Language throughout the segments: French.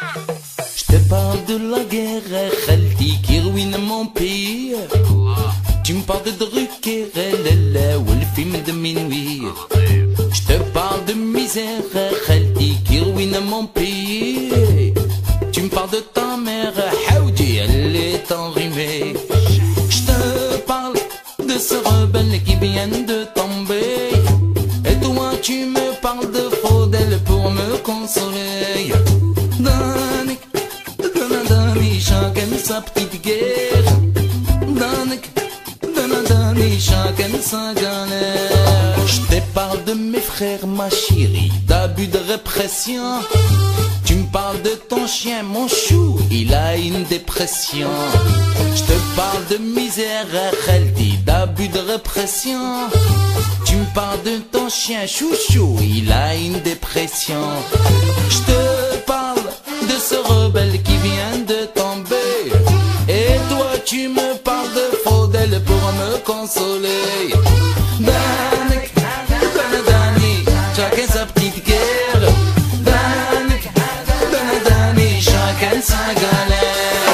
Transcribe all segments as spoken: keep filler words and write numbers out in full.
Je te parle de la guerre, Khalti, qui ruine mon pays. Tu me parles de Drucker, Lala, ou le film de minuit. Je te parle de misère, Khalti, qui ruine mon pays. Tu me parles de ta mère, Haoudi, elle est enrhumée. Je te parle de ce rebelle qui vient de tomber. Et toi tu me parles de Faudel pour me consoler. Danik, Danadani, chacun sa petite guerre. Danik, Danadani, chacun sa galère. Je te parle de mes frères, ma chérie, d'abus de répression. Tu me parles de ton chien, mon chou, il a une dépression. Je te parle de misère, Khalti, d'abus de répression. Tu me parles de ton chien, chouchou, il a une dépression. Je te parle de ce rebelle qui vient de tomber. Et toi tu me parles de Faudel pour me consoler. Danik, Danadani, chacun sa petite guerre. Danik, Danadani, chacun sa galère.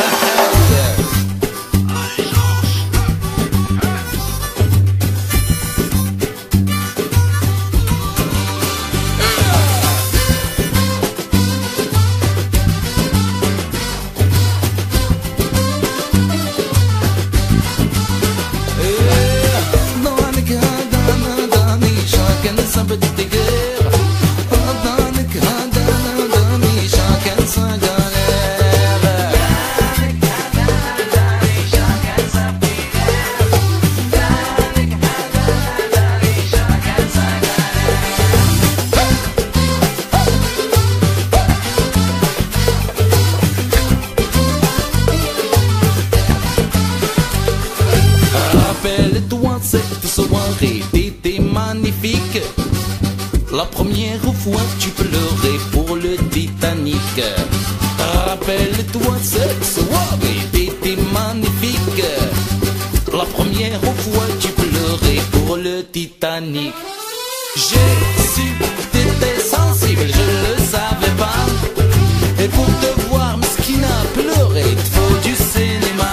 Rappelle-toi cette soirée d'été magnifique. La première fois tu pleurais pour le Titanic. Rappelle-toi cette soirée d'été magnifique. La première fois tu pleurais pour le Titanic. J'ai su que t'étais sensible, je le savais pas. Et pour te voir, Meskina, pleurer, il te faut du cinéma.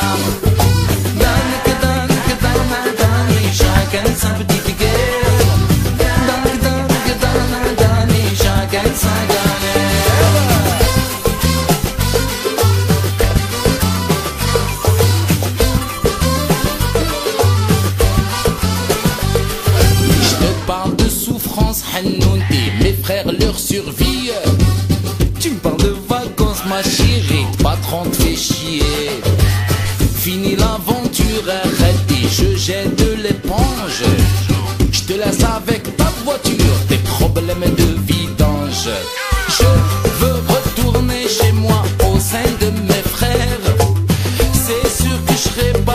Chacun sa petite guerre. Danik, danik, danadani, chacun sa galère. Je te parle de souffrance, Hanounti, mes frères, leur survie. Tu me parles de vacances, ma chérie, patron te fait chier. Fini l'aventure, Khalti, je jette de l'éponge. Je te laisse avec ta voiture, tes problèmes de vidange. Je veux retourner chez moi au sein de mes frères. C'est sûr que je serai pas